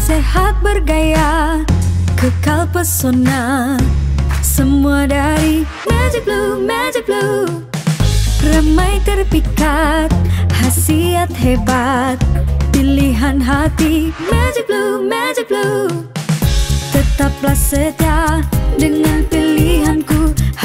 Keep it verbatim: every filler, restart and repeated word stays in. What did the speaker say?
sehat bergaya, kekal pesona, semua dari Magic Blue, Magic Blue. Ramai terpikat, khasiat hebat, pilihan hati Magic Blue, Magic Blue. Tetaplah setia dengan pilihanku,